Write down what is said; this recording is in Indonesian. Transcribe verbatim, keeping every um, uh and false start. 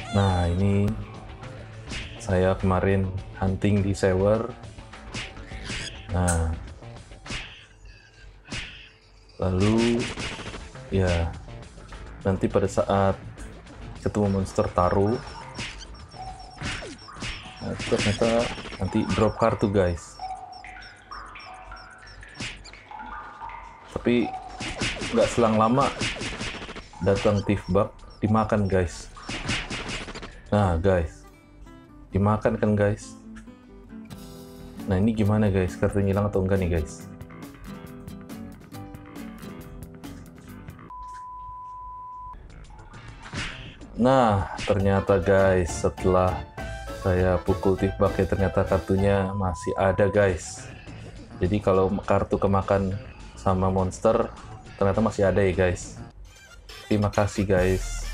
Nah, ini saya kemarin hunting di sewer. Nah, lalu ya nanti pada saat ketemu monster taruh, nah, itu ternyata nanti drop kartu guys. Tapi nggak selang lama datang thief bug, dimakan guys. Nah guys, dimakan kan guys. Nah ini gimana guys, kartunya hilang atau enggak nih guys? Nah ternyata guys, setelah saya pukul thief bug ya, ternyata kartunya masih ada guys. Jadi kalau kartu kemakan sama monster ternyata masih ada ya guys. Terima kasih guys.